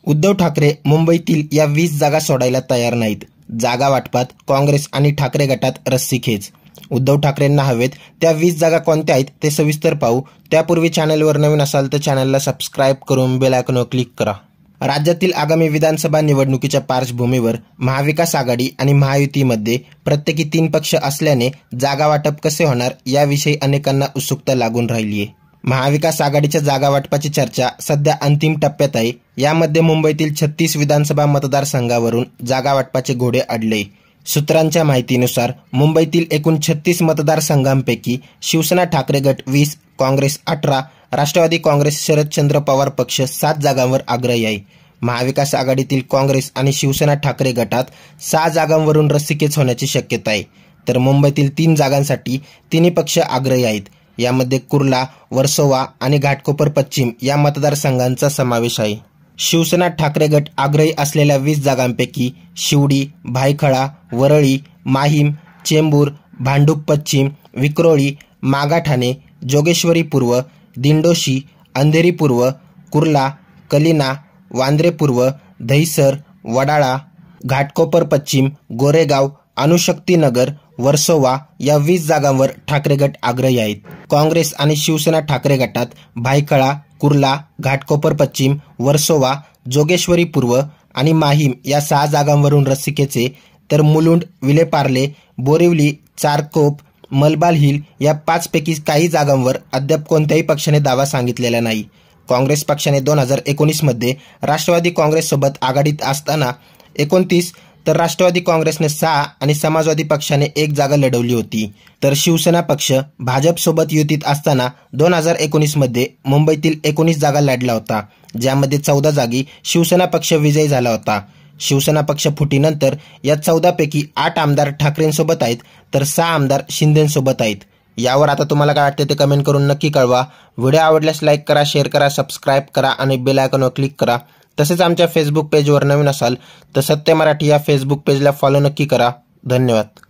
उद्धव ठाकरे मुंबईतील या 20 जागा सोडायला तयार नाहीत। जागा वाटपात काँग्रेस आणि ठाकरे गटात रस्सीखेच। उद्धव ठाकरेंना हवेत त्या 20 जागा कोणत्या आहेत ते सविस्तर पाहू। त्यापूर्वी चॅनलवर नवीन असाल तर चॅनलला सबस्क्राइब करून बेल आयकॉनवर क्लिक करा। राज्यातील आगामी विधानसभा निवडणुकीच्या पार्श्वभूमीवर महाविकास आघाडी आणि महायुतीमध्ये प्रत्येकी 3 पक्ष असल्याने जागा वाटप कसे होणार याविषयी अनेकांना उत्सुकता लागून राहिली आहे। महाविकास आघाडीच्या जागा वाटपाची चर्चा सध्या अंतिम टप्प्यात आहे। यामध्ये मुंबईतील 36 विधानसभा मतदारसंघावरून जागा वाटपाचे घोडे अडले। सूत्रांच्या माहितीनुसार मुंबईतील एकूण 36 मतदारसंघांपैकी शिवसेना ठाकरे गट 20, काँग्रेस 18, राष्ट्रवादी काँग्रेस शरदचंद्र पवार पक्ष 7 जागांवर आग्रही आहे। महाविकास आघाडीतील काँग्रेस आणि शिवसेना ठाकरे गटात 6 जागांवरून रस्सीखेच होण्याची शक्यता आहे। तर मुंबईतील 3 जागांसाठी तिन्ही पक्ष आग्रही आहेत। यामध्ये कुर्ला, वर्सोवा आणि घाटकोपर पश्चिम या मतदारसंघांचा समावेश आहे। शिवसेना ठाकरे गट आग्रही असलेल्या 20 जागांपैकी शिवडी, भायखळा, वरळी, माहीम, चेंबूर, भांडूप पश्चिम, विक्रोळी, मागाठाणे, जोगेश्वरी पूर्व, दिंडोशी, अंधेरी पूर्व, कुर्ला, कलिना, वांद्रे पूर्व, दहिसर, वडाळा, घाटकोपर पश्चिम, गोरेगाव, अणुशक्तीनगर, वर्सोवा या 20 जागांवर ठाकरे गट आग्रही आहेत। काँग्रेस आणि शिवसेना ठाकरे गटात भायखळा, कुर्ला, घाटकोपर पश्चिम, वर्सोवा, जोगेश्वरी पूर्व आणि माहीम या 6 जागांवरून रस्सीखेच, तर मुलुंड, विलेपार्ले, बोरिवली, चारकोप, मलबार हिल या 5 पैकी काही जागांवर अद्याप कोणत्याही पक्षाने दावा सांगितलेला नाही। काँग्रेस पक्षाने 2019 मध्ये राष्ट्रवादी काँग्रेससोबत आघाडीत असताना 29, तर राष्ट्रवादी काँग्रेसने 6 आणि समाजवादी पक्षाने 1 जागा लढवली होती। तर शिवसेना पक्ष भाजपसोबत युतीत असताना 2019 मध्ये मुंबईतील 19 जागा लढला होता, ज्यामध्ये 14 जागी शिवसेना पक्ष विजयी झाला होता। शिवसेना पक्ष फुटीनंतर या 14 पैकी 8 आमदार ठाकरेंसोबत आहेत, तर 6 आमदार शिंदेंसोबत आहेत। यावर आता तुम्हाला काय वाटते ते कमेंट करून नक्की कळवा। व्हिडिओ आवडल्यास लाईक करा, शेअर करा, सबस्क्राइब करा आणि बेल आयकॉनवर क्लिक करा। तसेच आमच्या फेसबुक पेजवर नवीन असाल तर सत्य मराठी या फेसबुक पेजला फॉलो नक्की करा। धन्यवाद।